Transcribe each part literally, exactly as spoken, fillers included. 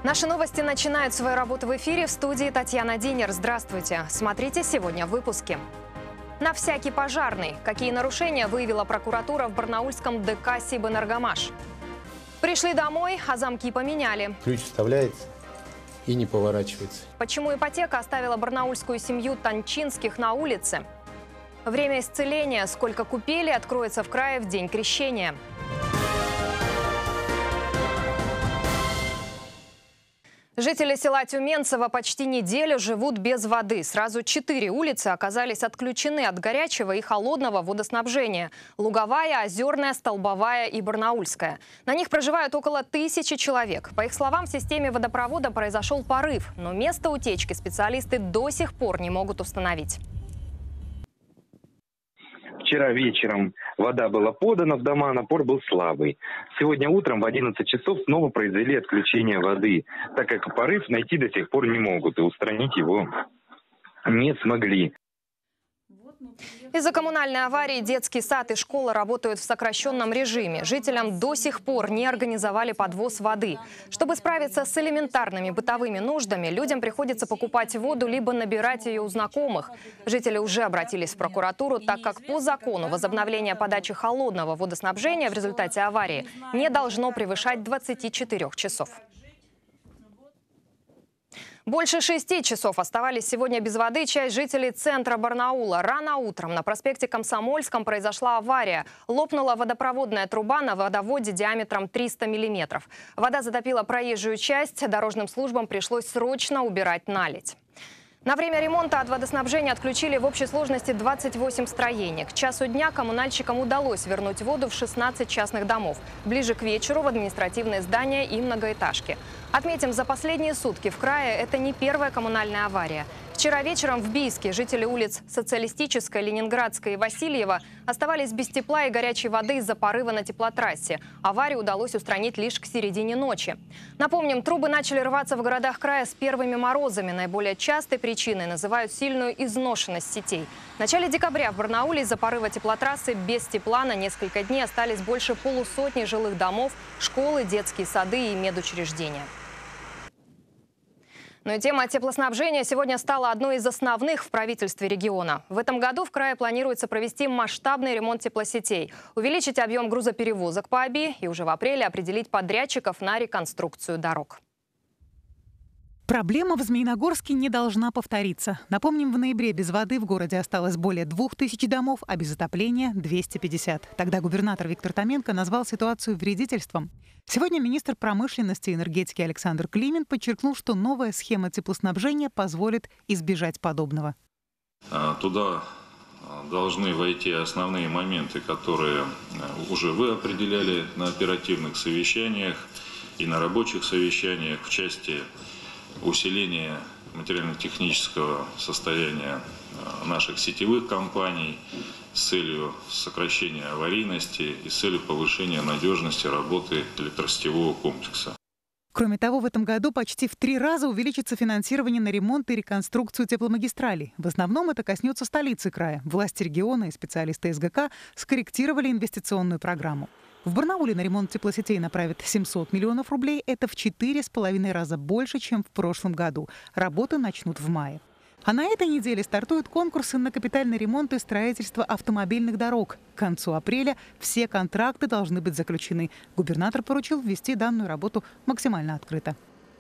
Наши новости начинают свою работу в эфире. В студии Татьяна Динер. Здравствуйте. Смотрите сегодня в выпуске. На всякий пожарный. Какие нарушения выявила прокуратура в барнаульском ДК «Сибэнергомаш». Пришли домой, а замки поменяли. Ключ вставляется и не поворачивается. Почему ипотека оставила барнаульскую семью Танчинских на улице? Время исцеления. Сколько купели откроется в крае в день крещения. Жители села Тюменцево почти неделю живут без воды. Сразу четыре улицы оказались отключены от горячего и холодного водоснабжения. Луговая, Озерная, Столбовая и Барнаульская. На них проживают около тысячи человек. По их словам, в системе водопровода произошел порыв. Но место утечки специалисты до сих пор не могут установить. Вчера вечером вода была подана в дома, напор был слабый. Сегодня утром в одиннадцать часов снова произвели отключение воды, так как порыв найти до сих пор не могут и устранить его не смогли. Из-за коммунальной аварии детский сад и школа работают в сокращенном режиме. Жителям до сих пор не организовали подвоз воды. Чтобы справиться с элементарными бытовыми нуждами, людям приходится покупать воду либо набирать ее у знакомых. Жители уже обратились в прокуратуру, так как по закону возобновление подачи холодного водоснабжения в результате аварии не должно превышать двадцати четырёх часов. Больше шести часов оставались сегодня без воды часть жителей центра Барнаула. Рано утром на проспекте Комсомольском произошла авария. Лопнула водопроводная труба на водоводе диаметром триста миллиметров. Вода затопила проезжую часть. Дорожным службам пришлось срочно убирать наледь. На время ремонта от водоснабжения отключили в общей сложности двадцать восемь строений. К часу дня коммунальщикам удалось вернуть воду в шестнадцать частных домов. Ближе к вечеру в административные здания и многоэтажки. Отметим, за последние сутки в крае это не первая коммунальная авария. Вчера вечером в Бийске жители улиц Социалистической, Ленинградской и Васильева оставались без тепла и горячей воды из-за порыва на теплотрассе. Аварию удалось устранить лишь к середине ночи. Напомним, трубы начали рваться в городах края с первыми морозами. Наиболее частой причиной называют сильную изношенность сетей. В начале декабря в Барнауле из-за порыва теплотрассы без тепла на несколько дней остались больше полусотни жилых домов, школы, детские сады и медучреждения. Но и тема теплоснабжения сегодня стала одной из основных в правительстве региона. В этом году в крае планируется провести масштабный ремонт теплосетей, увеличить объем грузоперевозок по Оби и уже в апреле определить подрядчиков на реконструкцию дорог. Проблема в Змеиногорске не должна повториться. Напомним, в ноябре без воды в городе осталось более двух тысяч домов, а без отопления – двести пятьдесят. Тогда губернатор Виктор Томенко назвал ситуацию вредительством. Сегодня министр промышленности и энергетики Александр Климин подчеркнул, что новая схема теплоснабжения позволит избежать подобного. Туда должны войти основные моменты, которые уже вы определяли на оперативных совещаниях и на рабочих совещаниях в части усиления материально-технического состояния наших сетевых компаний с целью сокращения аварийности и с целью повышения надежности работы электросетевого комплекса. Кроме того, в этом году почти в три раза увеличится финансирование на ремонт и реконструкцию тепломагистралей. В основном это коснется столицы края. Власти региона и специалисты эс гэ ка скорректировали инвестиционную программу. В Барнауле на ремонт теплосетей направят семьсот миллионов рублей. Это в четыре с половиной раза больше, чем в прошлом году. Работы начнут в мае. А на этой неделе стартуют конкурсы на капитальный ремонт и строительство автомобильных дорог. К концу апреля все контракты должны быть заключены. Губернатор поручил ввести данную работу максимально открыто.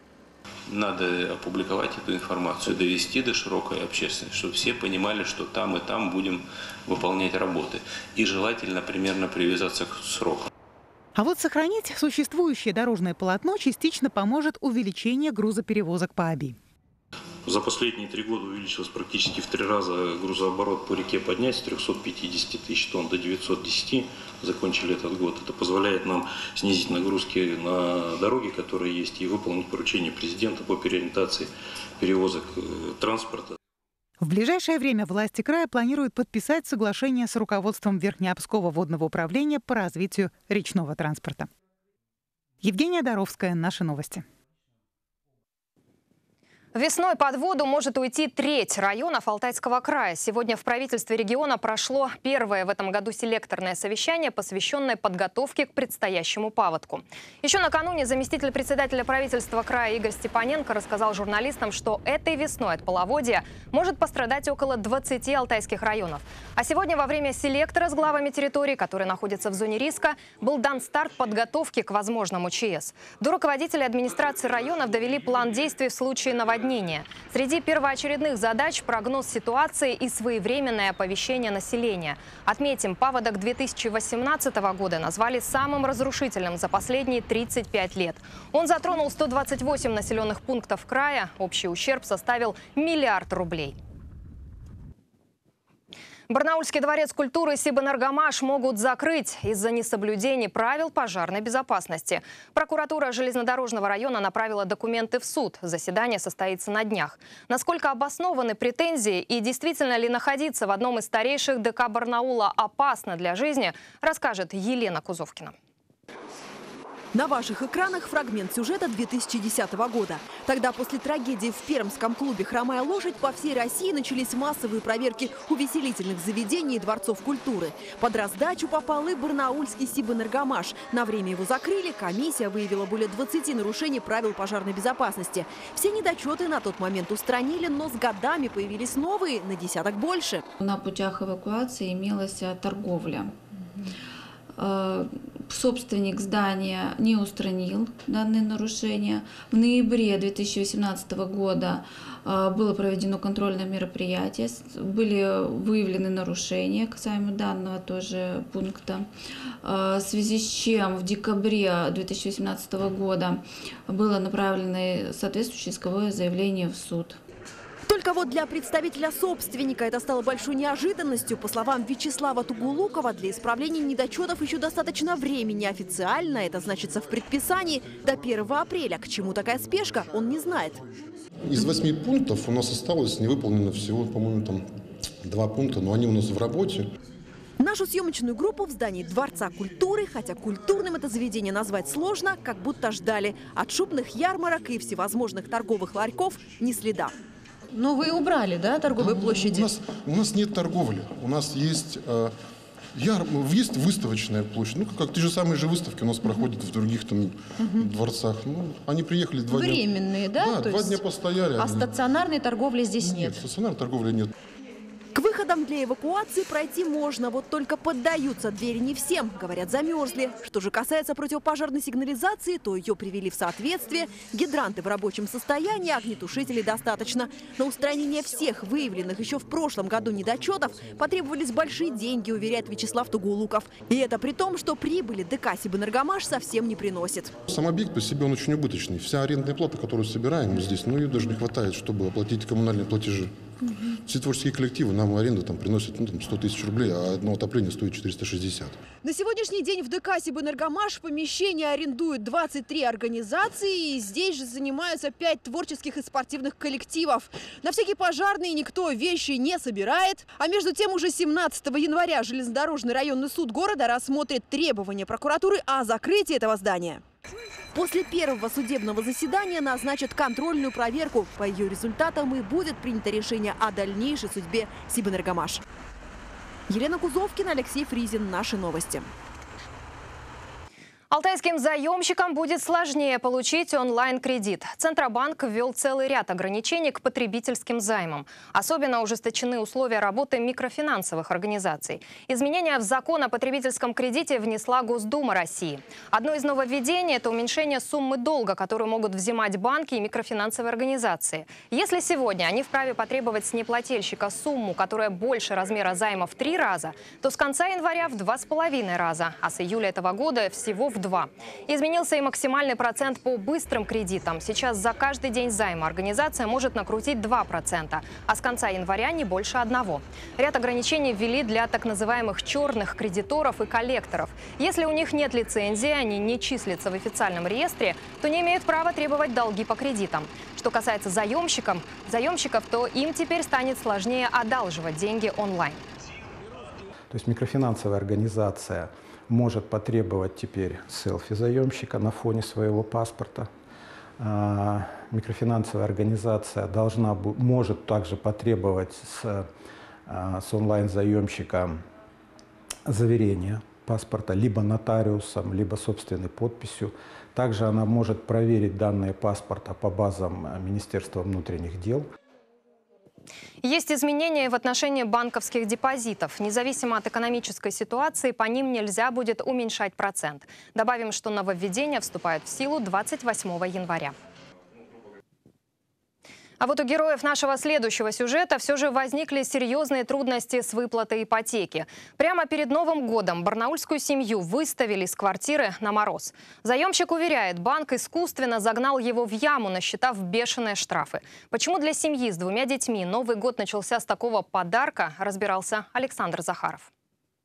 Надо опубликовать эту информацию, довести до широкой общественности, чтобы все понимали, что там и там будем выполнять работы. И желательно примерно привязаться к срокам. А вот сохранить существующее дорожное полотно частично поможет увеличение грузоперевозок по Оби. За последние три года увеличилось практически в три раза грузооборот по реке поднять с трёхсот пятидесяти тысяч тонн до девятисот десяти. Закончили этот год. Это позволяет нам снизить нагрузки на дороги, которые есть, и выполнить поручение президента по переориентации перевозок транспорта. В ближайшее время власти края планируют подписать соглашение с руководством Верхнеобского водного управления по развитию речного транспорта. Евгения Доровская, наши новости. Весной под воду может уйти треть районов Алтайского края. Сегодня в правительстве региона прошло первое в этом году селекторное совещание, посвященное подготовке к предстоящему паводку. Еще накануне заместитель председателя правительства края Игорь Степаненко рассказал журналистам, что этой весной от половодья может пострадать около двадцати алтайских районов. А сегодня во время селектора с главами территорий, которые находятся в зоне риска, был дан старт подготовки к возможному ЧС. До руководителей администрации районов довели план действий в случае наводнения. Среди первоочередных задач – прогноз ситуации и своевременное оповещение населения. Отметим, паводок две тысячи восемнадцатого года назвали самым разрушительным за последние тридцать пять лет. Он затронул сто двадцать восемь населенных пунктов края. Общий ущерб составил миллиард рублей. Барнаульский дворец культуры Сибэнергомаш могут закрыть из-за несоблюдения правил пожарной безопасности. Прокуратура железнодорожного района направила документы в суд. Заседание состоится на днях. Насколько обоснованы претензии и действительно ли находиться в одном из старейших ДК Барнаула опасно для жизни, расскажет Елена Кузовкина. На ваших экранах фрагмент сюжета две тысячи десятого года. Тогда после трагедии в пермском клубе «Хромая лошадь» по всей России начались массовые проверки увеселительных заведений и дворцов культуры. Под раздачу попал и барнаульский Сибэнергомаш. На время его закрыли, комиссия выявила более двадцати нарушений правил пожарной безопасности. Все недочеты на тот момент устранили, но с годами появились новые, на десяток больше. На путях эвакуации имелась торговля. Собственник здания не устранил данные нарушения. В ноябре две тысячи восемнадцатого года было проведено контрольное мероприятие. Были выявлены нарушения касаемо данного тоже пункта. В связи с чем в декабре две тысячи восемнадцатого года было направлено соответствующее исковое заявление в суд. Только вот для представителя собственника это стало большой неожиданностью. По словам Вячеслава Тугулукова, для исправления недочетов еще достаточно времени. Официально это значится в предписании до первого апреля. К чему такая спешка, он не знает. Из восьми пунктов у нас осталось невыполнено всего, по-моему, там два пункта, но они у нас в работе. Нашу съемочную группу в здании Дворца культуры, хотя культурным это заведение назвать сложно, как будто ждали. От шубных ярмарок и всевозможных торговых ларьков ни следа. Но вы убрали, да, торговые площади? У нас, у нас нет торговли. У нас есть, э, яр, есть выставочная площадь. Ну, как те же самые же выставки у нас проходят в других там угу. дворцах. Ну, они приехали два дня. Временные, да? Да, То два есть... дня постояли. А они... стационарной торговли здесь нет? Нет, стационарной торговли нет. К выходам для эвакуации пройти можно, вот только поддаются двери не всем. Говорят, замерзли. Что же касается противопожарной сигнализации, то ее привели в соответствие. Гидранты в рабочем состоянии, огнетушителей достаточно. На устранение всех выявленных еще в прошлом году недочетов потребовались большие деньги, уверяет Вячеслав Тугулуков. И это при том, что прибыли ДК Сибэнергомаш совсем не приносит. Сам объект по себе он очень убыточный. Вся арендная плата, которую собираем здесь, ну ее даже не хватает, чтобы оплатить коммунальные платежи. Угу. Все творческие коллективы, нам аренда там приносит ну, там сто тысяч рублей, а одно отопление стоит четыреста шестьдесят. На сегодняшний день в ДК Сибэнергомаш помещение арендуют двадцать три организации, и здесь же занимаются пять творческих и спортивных коллективов. На всякие пожарные никто вещи не собирает. А между тем уже семнадцатого января железнодорожный районный суд города рассмотрит требования прокуратуры о закрытии этого здания. После первого судебного заседания назначат контрольную проверку. По ее результатам и будет принято решение о дальнейшей судьбе Сибэнергомаш. Елена Кузовкина, Алексей Фризин. Наши новости. Алтайским заемщикам будет сложнее получить онлайн-кредит. Центробанк ввел целый ряд ограничений к потребительским займам. Особенно ужесточены условия работы микрофинансовых организаций. Изменения в закон о потребительском кредите внесла Госдума России. Одно из нововведений – это уменьшение суммы долга, которую могут взимать банки и микрофинансовые организации. Если сегодня они вправе потребовать с неплательщика сумму, которая больше размера займа в три раза, то с конца января в два с половиной раза, а с июля этого года всего в два. Изменился и максимальный процент по быстрым кредитам. Сейчас за каждый день займа организация может накрутить два процента, а с конца января не больше одного. Ряд ограничений ввели для так называемых черных кредиторов и коллекторов. Если у них нет лицензии, они не числятся в официальном реестре, то не имеют права требовать долги по кредитам. Что касается заемщиков, заемщиков, то им теперь станет сложнее одалживать деньги онлайн. То есть микрофинансовая организация может потребовать теперь селфи заемщика на фоне своего паспорта. микрофинансовая организация должна, может также потребовать с, с онлайн-заемщика заверения паспорта либо нотариусом, либо собственной подписью. Также она может проверить данные паспорта по базам Министерства внутренних дел. Есть изменения в отношении банковских депозитов. Независимо от экономической ситуации, по ним нельзя будет уменьшать процент. Добавим, что нововведения вступают в силу двадцать восьмого января. А вот у героев нашего следующего сюжета все же возникли серьезные трудности с выплатой ипотеки. Прямо перед Новым годом барнаульскую семью выставили из квартиры на мороз. Заемщик уверяет, банк искусственно загнал его в яму, насчитав бешеные штрафы. Почему для семьи с двумя детьми Новый год начался с такого подарка, разбирался Александр Захаров.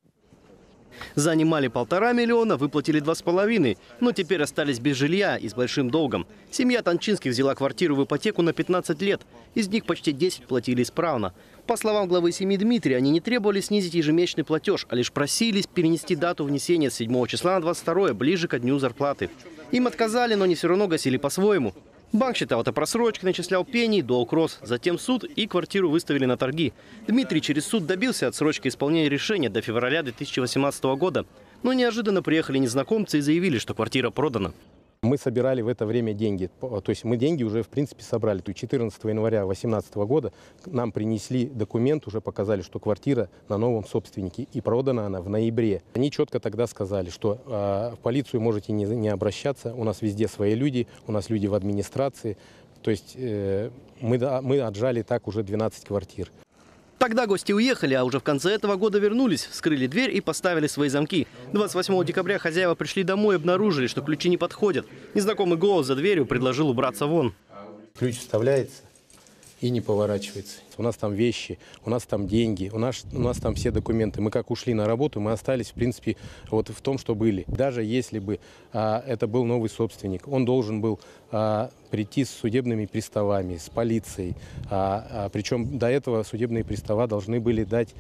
Занимали полтора миллиона, выплатили два с половиной, но теперь остались без жилья и с большим долгом. Семья Тончинских взяла квартиру в ипотеку на пятнадцать лет. Из них почти десять платили исправно. По словам главы семьи Дмитрия, они не требовали снизить ежемесячный платеж, а лишь просились перенести дату внесения с седьмого числа на двадцать второе, ближе ко дню зарплаты. Им отказали, но они все равно гасили по-своему. Банк считал это просрочкой, начислял пени, долг рос. Затем суд и квартиру выставили на торги. Дмитрий через суд добился отсрочки исполнения решения до февраля две тысячи восемнадцатого года. Но неожиданно приехали незнакомцы и заявили, что квартира продана. Мы собирали в это время деньги. То есть мы деньги уже, в принципе, собрали. То есть четырнадцатого января две тысячи восемнадцатого года нам принесли документ, уже показали, что квартира на новом собственнике. И продана она в ноябре. Они четко тогда сказали, что э, в полицию можете не, не обращаться. У нас везде свои люди, у нас люди в администрации. То есть э, мы, мы отжали так уже двенадцать квартир. Тогда гости уехали, а уже в конце этого года вернулись, вскрыли дверь и поставили свои замки. двадцать восьмого декабря хозяева пришли домой и обнаружили, что ключи не подходят. Незнакомый голос за дверью предложил убраться вон. Ключ вставляется и не поворачивается. У нас там вещи, у нас там деньги, у нас, у нас там все документы. Мы как ушли на работу, мы остались, в принципе, вот в том, что были. Даже если бы а, это был новый собственник, он должен был а, прийти с судебными приставами, с полицией. А, а, причем до этого судебные пристава должны были дать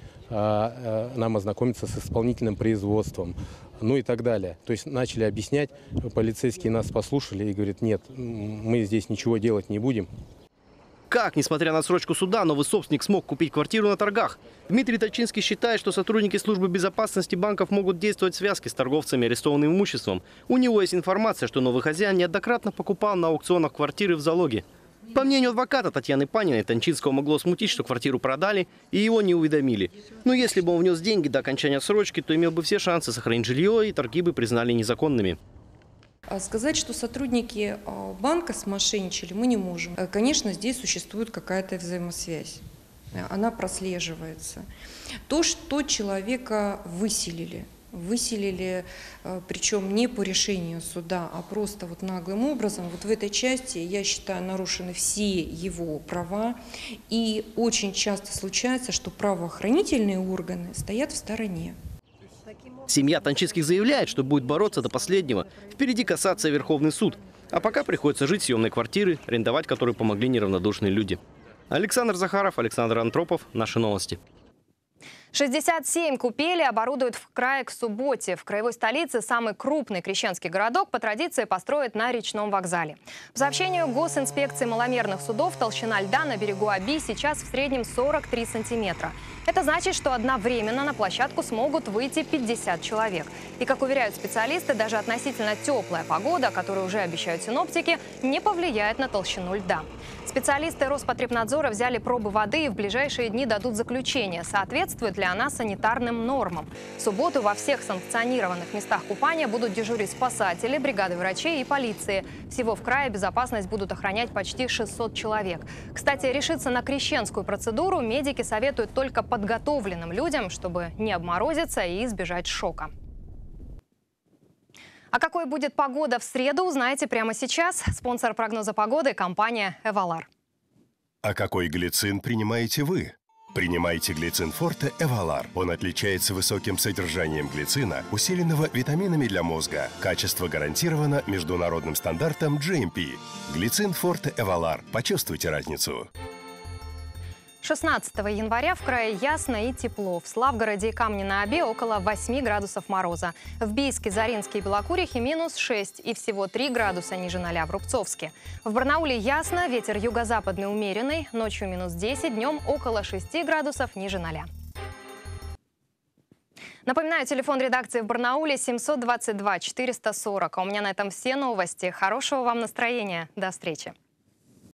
а, а, нам ознакомиться с исполнительным производством, ну и так далее. То есть начали объяснять, полицейские нас послушали и говорят, нет, мы здесь ничего делать не будем. Как, несмотря на срочку суда, новый собственник смог купить квартиру на торгах? Дмитрий Тончинский считает, что сотрудники службы безопасности банков могут действовать в связке с торговцами арестованным имуществом. У него есть информация, что новый хозяин неоднократно покупал на аукционах квартиры в залоге. По мнению адвоката Татьяны Паниной, Тончинского могло смутить, что квартиру продали и его не уведомили. Но если бы он внес деньги до окончания срочки, то имел бы все шансы сохранить жилье, и торги бы признали незаконными. Сказать, что сотрудники банка смошенничали, мы не можем. Конечно, здесь существует какая-то взаимосвязь. Она прослеживается. То, что человека выселили, выселили, причем не по решению суда, а просто вот наглым образом, вот в этой части, я считаю, нарушены все его права. И очень часто случается, что правоохранительные органы стоят в стороне. Семья Тончинских заявляет, что будет бороться до последнего. Впереди кассация, Верховный суд. А пока приходится жить в съемной квартире, арендовать которую помогли неравнодушные люди. Александр Захаров, Александр Антропов. Наши новости. шестьдесят семь купелей оборудуют в крае к субботе. В краевой столице самый крупный крещенский городок по традиции построят на речном вокзале. По сообщению госинспекции маломерных судов, толщина льда на берегу Оби сейчас в среднем сорок три сантиметра. Это значит, что одновременно на площадку смогут выйти пятьдесят человек. И, как уверяют специалисты, даже относительно теплая погода, которую уже обещают синоптики, не повлияет на толщину льда. Специалисты Роспотребнадзора взяли пробы воды и в ближайшие дни дадут заключение, соответствует ли она санитарным нормам. В субботу во всех санкционированных местах купания будут дежурить спасатели, бригады врачей и полиции. Всего в крае безопасность будут охранять почти шестьсот человек. Кстати, решиться на крещенскую процедуру медики советуют только подготовленным людям, чтобы не обморозиться и избежать шока. А какой будет погода в среду, узнаете прямо сейчас. Спонсор прогноза погоды – компания «Эвалар». А какой глицин принимаете вы? Принимайте глицин Форте Эвалар. Он отличается высоким содержанием глицина, усиленного витаминами для мозга. Качество гарантировано международным стандартом джи эм пи. Глицин Форте Эвалар. Почувствуйте разницу. шестнадцатого января в крае ясно и тепло. В Славгороде и Камне-на-Оби около восьми градусов мороза. В Бийске, Заринске и Белокурихе минус шесть и всего три градуса ниже ноля в Рубцовске. В Барнауле ясно, ветер юго-западный умеренный, ночью минус десять, днем около шести градусов ниже ноля. Напоминаю, телефон редакции в Барнауле семьсот двадцать два четыреста сорок. А у меня на этом все новости. Хорошего вам настроения. До встречи.